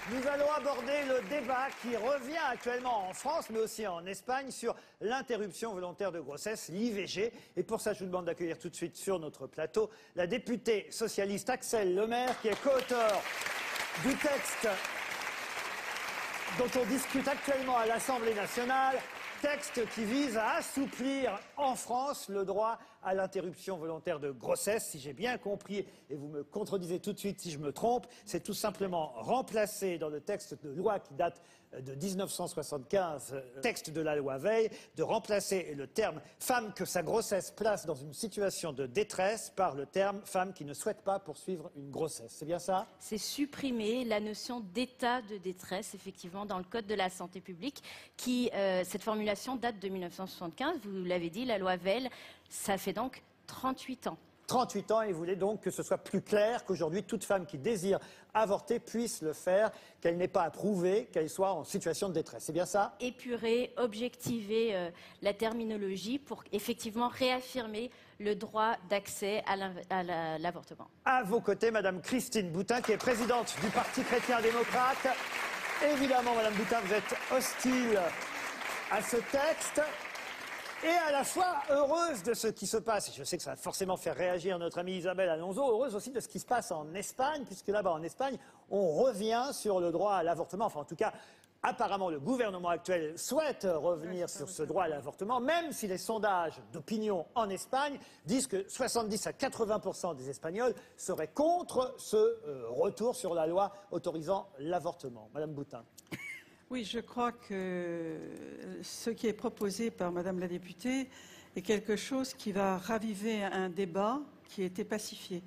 Nous allons aborder le débat qui revient actuellement en France, mais aussi en Espagne, sur l'interruption volontaire de grossesse, l'IVG. Et pour ça, je vous demande d'accueillir tout de suite sur notre plateau la députée socialiste Axelle Lemaire, qui est co-auteure du texte dont on discute actuellement à l'Assemblée nationale. Texte qui vise à assouplir en France le droit à l'interruption volontaire de grossesse. Si j'ai bien compris, et vous me contredisez tout de suite si je me trompe, c'est tout simplement remplacer dans le texte de loi qui date de 1975, texte de la loi Veil, de remplacer le terme « femme que sa grossesse place dans une situation de détresse » par le terme « femme qui ne souhaite pas poursuivre une grossesse ». C'est bien ça? C'est supprimer la notion d'état de détresse, effectivement, dans le Code de la santé publique, qui, cette formulation date de 1975, vous l'avez dit, la loi Veil, ça fait donc 38 ans. 38 ans, et vous voulez donc que ce soit plus clair qu'aujourd'hui, toute femme qui désire avorter puisse le faire, qu'elle n'ait pas à prouver qu'elle soit en situation de détresse. C'est bien ça? Épurer, objectiver la terminologie pour effectivement réaffirmer le droit d'accès à l'avortement. À vos côtés, Madame Christine Boutin, qui est présidente du Parti chrétien-démocrate. Évidemment, Madame Boutin, vous êtes hostile à ce texte. Et à la fois heureuse de ce qui se passe, et je sais que ça va forcément faire réagir notre amie Isabelle Alonso, heureuse aussi de ce qui se passe en Espagne, puisque là-bas en Espagne, on revient sur le droit à l'avortement. Enfin, en tout cas, apparemment, le gouvernement actuel souhaite revenir sur ce droit à l'avortement, même si les sondages d'opinion en Espagne disent que 70 à 80% des Espagnols seraient contre ce retour sur la loi autorisant l'avortement. Madame Boutin. Oui, je crois que ce qui est proposé par Madame la députée est quelque chose qui va raviver un débat qui était pacifié.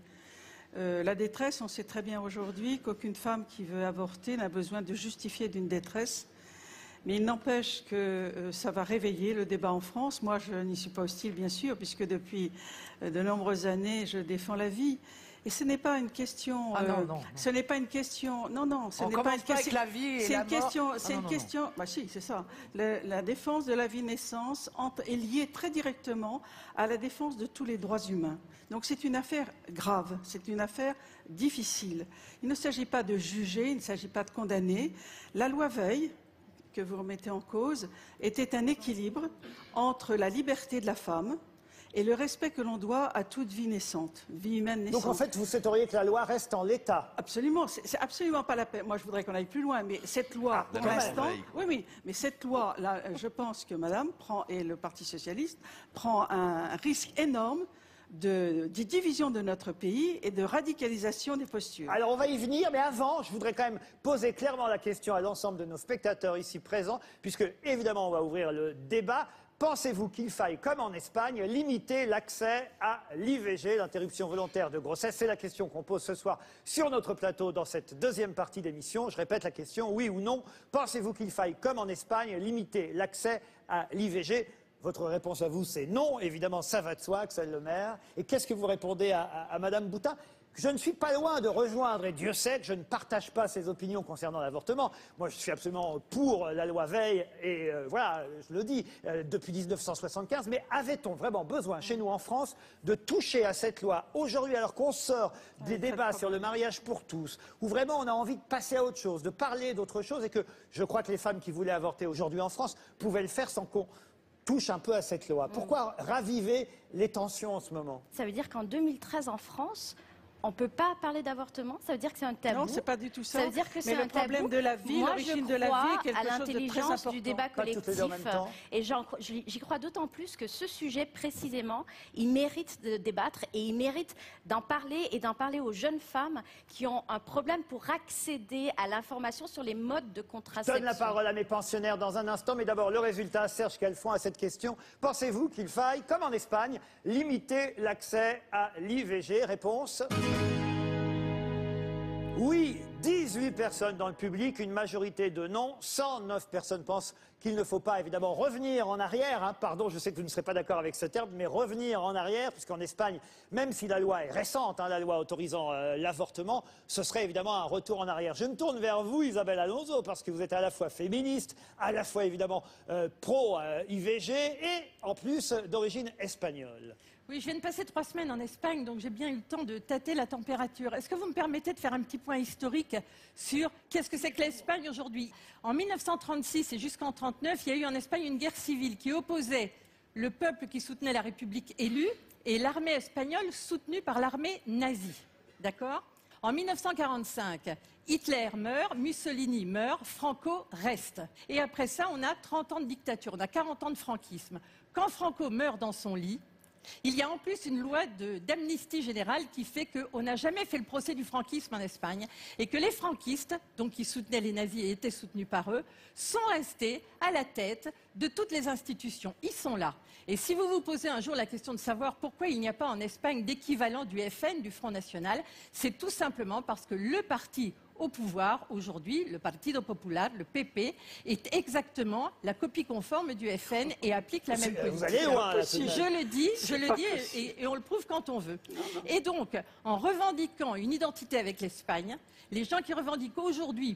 La détresse, on sait très bien aujourd'hui qu'aucune femme qui veut avorter n'a besoin de justifier d'une détresse. Mais il n'empêche que ça va réveiller le débat en France. Moi, je n'y suis pas hostile, bien sûr, puisque depuis de nombreuses années, je défends la vie. Et ce n'est pas une question. Ce n'est pas une question. Non, non, ce n'est pas une question. La vie c'est une question. C'est une question. Bah si, c'est ça. La défense de la vie naissance est liée très directement à la défense de tous les droits humains. Donc c'est une affaire grave. C'est une affaire difficile. Il ne s'agit pas de juger. Il ne s'agit pas de condamner. La loi Veil, que vous remettez en cause, était un équilibre entre la liberté de la femme et le respect que l'on doit à toute vie naissante, vie humaine naissante. Donc en fait, vous souhaiteriez que la loi reste en l'état? Absolument, c'est absolument pas la peine. Moi, je voudrais qu'on aille plus loin, mais cette loi, pour l'instant, oui, mais cette loi, là, je pense que Madame et le Parti socialiste prend un risque énorme de division de notre pays et de radicalisation des postures. Alors on va y venir, mais avant, je voudrais quand même poser clairement la question à l'ensemble de nos spectateurs ici présents, puisque évidemment on va ouvrir le débat. Pensez-vous qu'il faille, comme en Espagne, limiter l'accès à l'IVG, l'interruption volontaire de grossesse? C'est la question qu'on pose ce soir sur notre plateau dans cette deuxième partie d'émission. Je répète la question, oui ou non? Pensez-vous qu'il faille, comme en Espagne, limiter l'accès à l'IVG? Votre réponse à vous, c'est non. Évidemment, ça va de soi, Axelle Lemaire. Et qu'est-ce que vous répondez à Madame Boutin? Je ne suis pas loin de rejoindre, et Dieu sait que je ne partage pas ses opinions concernant l'avortement. Moi, je suis absolument pour la loi Veil, et voilà, je le dis, depuis 1975. Mais avait-on vraiment besoin, chez nous en France, de toucher à cette loi aujourd'hui, alors qu'on sort des débats sur le mariage pour tous, où vraiment on a envie de passer à autre chose, de parler d'autre chose, et que je crois que les femmes qui voulaient avorter aujourd'hui en France pouvaient le faire sans qu'on touche un peu à cette loi. Pourquoi raviver les tensions en ce moment? Ça veut dire qu'en 2013, en France, on ne peut pas parler d'avortement? Ça veut dire que c'est un tabou? Non, c'est pas du tout ça. Ça veut dire que c'est un tabou. Mais le problème de la vie, l'origine de la vie est quelque chose de très important. Moi, je crois à l'intelligence du débat collectif. Et j'y crois d'autant plus que ce sujet, précisément, il mérite de débattre et il mérite d'en parler et d'en parler aux jeunes femmes qui ont un problème pour accéder à l'information sur les modes de contraception. Je donne la parole à mes pensionnaires dans un instant, mais d'abord le résultat, Serge Calfon, à cette question. Pensez-vous qu'il faille, comme en Espagne, limiter l'accès à l'IVG? Réponse. Oui, 18 personnes dans le public, une majorité de non. 109 personnes pensent qu'il ne faut pas évidemment revenir en arrière. Hein. Pardon, je sais que vous ne serez pas d'accord avec ce terme, mais revenir en arrière, puisqu'en Espagne, même si la loi est récente, hein, la loi autorisant l'avortement, ce serait évidemment un retour en arrière. Je me tourne vers vous, Isabelle Alonso, parce que vous êtes à la fois féministe, à la fois évidemment pro-IVG et en plus d'origine espagnole. Oui, je viens de passer 3 semaines en Espagne, donc j'ai bien eu le temps de tâter la température. Est-ce que vous me permettez de faire un petit point historique sur qu'est-ce que c'est que l'Espagne aujourd'hui? En 1936 et jusqu'en 1939, il y a eu en Espagne une guerre civile qui opposait le peuple qui soutenait la République élue et l'armée espagnole soutenue par l'armée nazie. D'accord? En 1945, Hitler meurt, Mussolini meurt, Franco reste. Et après ça, on a 30 ans de dictature, on a 40 ans de franquisme. Quand Franco meurt dans son lit, il y a en plus une loi d'amnistie générale qui fait qu'on n'a jamais fait le procès du franquisme en Espagne et que les franquistes, donc qui soutenaient les nazis et étaient soutenus par eux, sont restés à la tête de toutes les institutions. Ils sont là. Et si vous vous posez un jour la question de savoir pourquoi il n'y a pas en Espagne d'équivalent du FN, du Front National, c'est tout simplement parce que le parti au pouvoir aujourd'hui, le Partido Popular, le PP, est exactement la copie conforme du FN et applique la même politique. Vous allez loin, là, Je le dis et on le prouve quand on veut. Et donc, en revendiquant une identité avec l'Espagne, les gens qui revendiquent aujourd'hui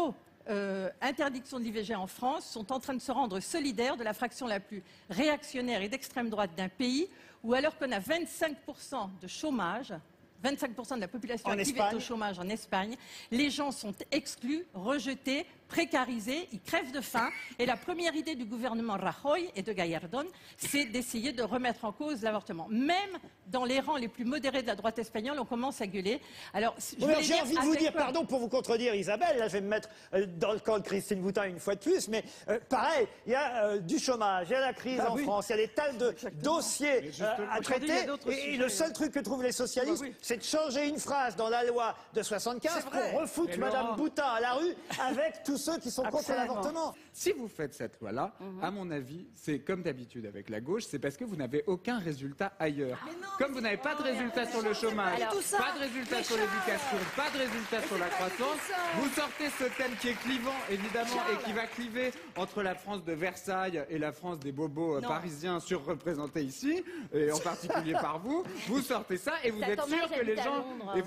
interdiction de l'IVG en France sont en train de se rendre solidaires de la fraction la plus réactionnaire et d'extrême droite d'un pays où alors qu'on a 25% de chômage, 25% de la population active est au chômage en Espagne. Les gens sont exclus, rejetés, précarisés, ils crèvent de faim. Et la première idée du gouvernement Rajoy et de Gallardón, c'est d'essayer de remettre en cause l'avortement. Même dans les rangs les plus modérés de la droite espagnole, on commence à gueuler. Alors, j'ai envie de vous dire, pardon pour vous contredire Isabelle, là je vais me mettre dans le camp de Christine Boutin une fois de plus, mais pareil, il y a du chômage, il y a la crise en France, il y a des tas de dossiers à traiter, et le seul truc que trouvent les socialistes, c'est de changer une phrase dans la loi de 75 pour refoutre Madame Boutin à la rue avec tous ceux qui sont contre l'avortement. Si vous faites cette loi-là, à mon avis, c'est comme d'habitude avec la gauche, c'est parce que vous n'avez aucun résultat ailleurs. Comme vous n'avez pas de résultat sur le chômage, pas de résultat sur l'éducation, pas de résultat sur la croissance, vous sortez ce thème qui est clivant, évidemment, et qui va cliver entre la France de Versailles et la France des bobos parisiens surreprésentés ici, et en particulier par vous. Vous sortez ça et vous êtes sûr que les gens,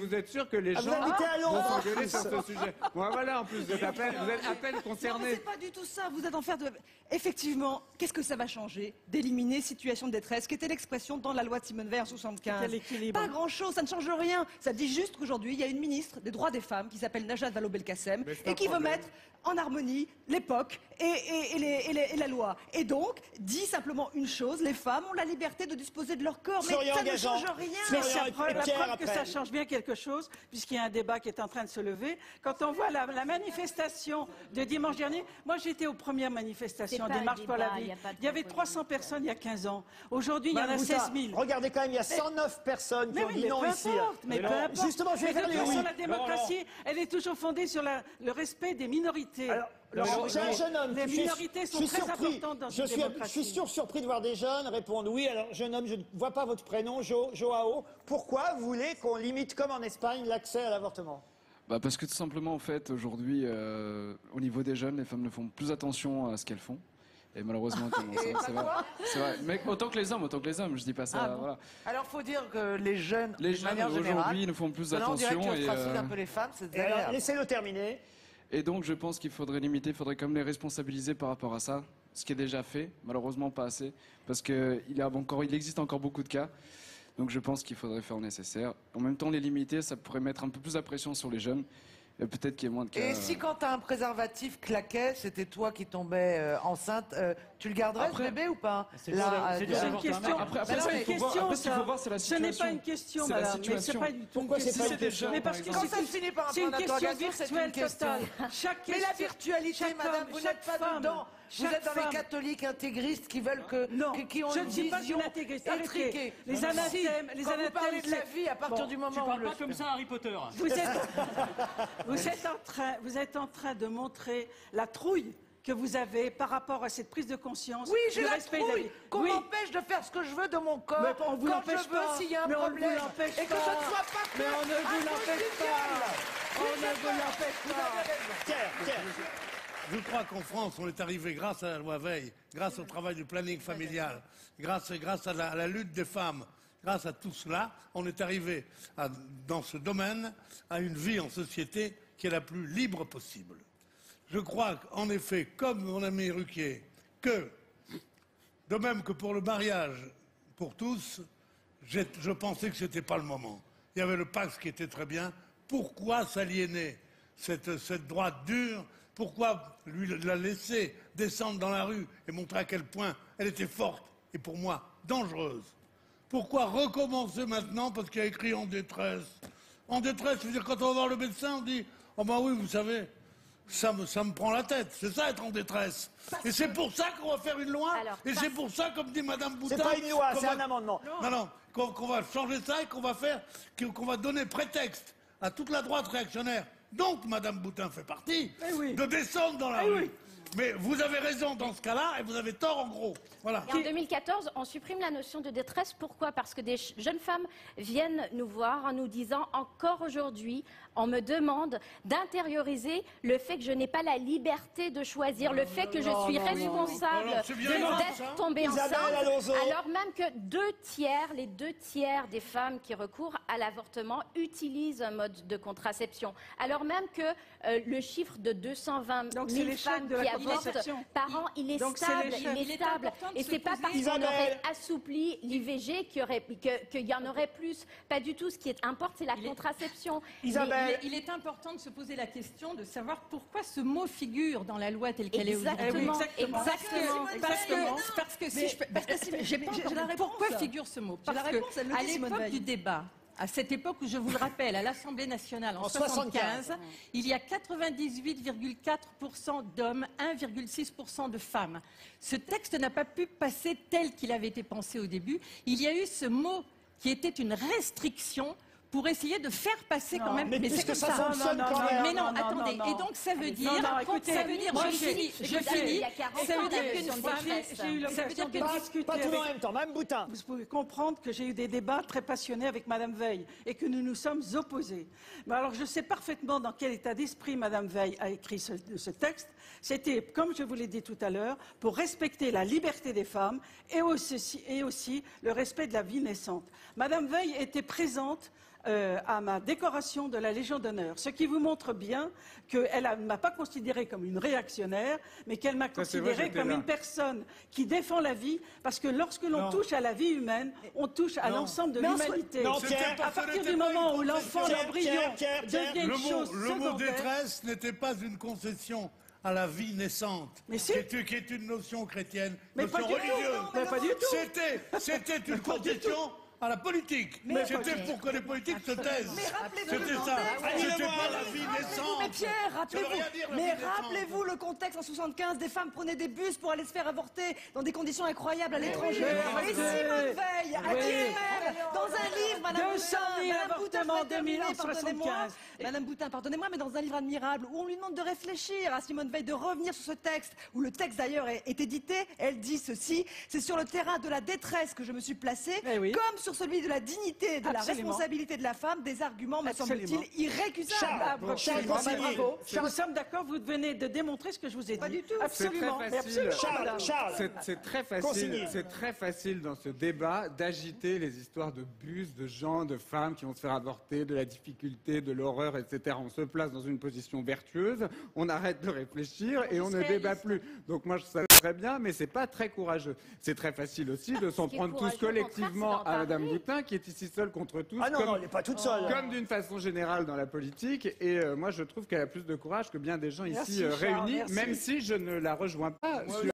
vont s'engueuler sur ce sujet. Bon, voilà, en plus, vous êtes à peine concernés. C'est pas du tout ça. Vous êtes en fait effectivement, qu'est-ce que ça va changer d'éliminer situation de détresse, qui était l'expression dans la loi de Simone Veil en 75. Pas grand-chose, ça ne change rien. Ça dit juste qu'aujourd'hui, il y a une ministre des droits des femmes qui s'appelle Najat Vallaud-Belkacem et qui veut mettre en harmonie l'époque et la loi. Et donc, dit simplement une chose, les femmes ont la liberté de disposer de leur corps, mais ça ne change rien. Mais la preuve que ça change bien quelque chose, puisqu'il y a un débat qui est en train de se lever. Quand on voit la manifestation de dimanche dernier, moi j'étais aux premières manifestations des marches pour la vie. Il y avait 300 personnes il y a 15 ans. Aujourd'hui, il y en a 16 000. Regardez quand même, il y a 109 personnes qui ont dit non ici. Mais peu importe. Justement, je vais faire les la démocratie, elle est toujours fondée sur le respect des minorités. Alors, j'ai un jeune homme. Les minorités sont très importantes dans une démocratie. Je suis surpris de voir des jeunes répondre oui. Alors, jeune homme, je ne vois pas votre prénom, Joao. Pourquoi vous voulez qu'on limite, comme en Espagne, l'accès à l'avortement ? Parce que tout simplement, en fait, aujourd'hui, au niveau des jeunes, les femmes ne font plus attention à ce qu'elles font. Et malheureusement, c'est vrai. Mais autant que les hommes, je dis pas ça. Voilà. Alors, faut dire que les jeunes aujourd'hui, ne font plus attention. On dirait qu'on un peu les femmes, c'est désagréable. Laissez-le terminer. Et donc, je pense qu'il faudrait limiter, il faudrait quand même les responsabiliser par rapport à ça, ce qui est déjà fait, malheureusement pas assez, parce qu'il existe encore beaucoup de cas. Donc, je pense qu'il faudrait faire le nécessaire. En même temps, les limiter, ça pourrait mettre un peu plus la pression sur les jeunes. Et peut-être qu'il y ait moins de cas. Et si quand tu as un préservatif claquait, c'était toi qui tombais enceinte, tu le garderais ce bébé ou pas? C'est une question. Ce n'est pas une question, madame. Mais c'est pas du tout. Pourquoi c'est pas une question? Mais parce que quand ça se finit par un point d'interrogation, c'est une question. Mais la virtualité, madame, vous n'êtes pas dedans. Vous êtes dans les catholiques intégristes qui veulent qui ont une vision étriquée. Les anathèmes, vous parlez de la vie à partir du moment où... Tu parles pas comme ça, Harry Potter. Vous êtes en train de montrer la trouille que vous avez par rapport à cette prise de conscience. Oui, j'ai la trouille qu'on m'empêche de faire ce que je veux de mon corps. Mais on vous l'empêche pas. S'il y a un problème et que je ne sois pas mais on ne vous l'empêche pas. On ne vous l'empêche pas. Pierre. Je crois qu'en France, on est arrivé grâce à la loi Veil, grâce au travail du planning familial, grâce à la lutte des femmes, grâce à tout cela, on est arrivé dans ce domaine à une vie en société qui est la plus libre possible. Je crois en effet, comme mon ami Ruquier, que, de même que pour le mariage pour tous, je pensais que ce n'était pas le moment. Il y avait le Pax qui était très bien. Pourquoi s'aliéner cette droite dure? Pourquoi la laisser descendre dans la rue et montrer à quel point elle était forte et pour moi dangereuse? Pourquoi recommencer maintenant parce qu'il y a écrit en détresse? En détresse, je veux dire, quand on va voir le médecin, on dit « Oh ben oui, vous savez, ça me prend la tête. » C'est ça être en détresse. Et c'est pour ça qu'on va faire une loi. Et c'est pour ça, comme dit Madame Boutin... C'est pas une loi, c'est un amendement. Non, qu'on va changer ça et qu'on va donner prétexte à toute la droite réactionnaire, dont Madame Boutin fait partie, de descendre dans la rue. Mais vous avez raison dans ce cas-là et vous avez tort en gros. Voilà. Et en 2014, on supprime la notion de détresse. Pourquoi? Parce que des jeunes femmes viennent nous voir en nous disant encore aujourd'hui, on me demande d'intérioriser le fait que je n'ai pas la liberté de choisir, le fait que je suis responsable d'être tombée enceinte, alors même que les deux tiers des femmes qui recourent à l'avortement utilisent un mode de contraception, alors même que le chiffre de 220 000 femmes qui avortent par an, il est stable. Et c'est pas parce qu'on aurait assoupli l'IVG qu'il y en aurait plus. Pas du tout. Ce qui importe, c'est la contraception. Il est important de se poser la question de savoir pourquoi ce mot figure dans la loi telle qu'elle est aujourd'hui. Parce que si je peux... J'ai la réponse. Pourquoi figure ce mot? Parce qu'à l'époque du débat, à cette époque où, je vous le rappelle, à l'Assemblée nationale, en 1975, il y a 98,4% d'hommes, 1,6% de femmes. Ce texte n'a pas pu passer tel qu'il avait été pensé au début. Il y a eu ce mot qui était une restriction pour essayer de faire passer quand même. Mais c'est comme ça. Mais non, attendez. Et donc ça veut dire, je finis. Ça veut dire qu'une femme, j'ai eu l'occasion de discuter pas tout en même temps. Mme Boutin. Vous pouvez comprendre que j'ai eu des débats très passionnés avec Mme Veil et que nous nous sommes opposés. Mais alors je sais parfaitement dans quel état d'esprit Mme Veil a écrit ce texte. C'était, comme je vous l'ai dit tout à l'heure, pour respecter la liberté des femmes et aussi le respect de la vie naissante. Mme Veil était présente à ma décoration de la Légion d'honneur, ce qui vous montre bien qu'elle ne m'a pas considérée comme une réactionnaire, mais qu'elle m'a considérée comme une personne qui défend la vie, parce que lorsque l'on touche à la vie humaine, on touche à l'ensemble de l'humanité. À partir du moment où l'enfant, l'embryon, devient une chose secondaire... Le mot détresse n'était pas une concession à la vie naissante, qui est une notion chrétienne, notion religieuse. C'était une concession à la politique. C'était pour que les politiques se taisent. C'était ça. C'était pas la vie naissante. Mais Pierre, rappelez-vous le contexte en 75, des femmes prenaient des bus pour aller se faire avorter dans des conditions incroyables à l'étranger. Et Simone Veil a dit elle, dans un livre, Madame Boutin, pardonnez-moi, mais dans un livre admirable où on lui demande de réfléchir à Simone Veil, de revenir sur ce texte, où le texte d'ailleurs est édité, elle dit ceci: c'est sur le terrain de la détresse que je me suis placée, comme sur celui de la dignité et de la responsabilité de la femme, des arguments, me semble-t-il, irrécusables. Bravo. Nous sommes d'accord, vous venez de démontrer ce que je vous ai dit. Pas du tout. Absolument. C'est très facile dans ce débat d'agiter les histoires de bus, de gens, de femmes qui vont se faire avorter, de la difficulté, de l'horreur, etc. On se place dans une position vertueuse, on arrête de réfléchir et on ne débat plus. Donc moi, je sais très bien, mais c'est pas très courageux. C'est très facile aussi de s'en prendre tous collectivement à Mme Boutin, qui est ici seule contre tous. Ah non, elle n'est pas toute seule. Comme d'une façon générale dans la politique. Et moi, je trouve qu'elle a plus de courage que bien des gens ici réunis, même si je ne la rejoins pas.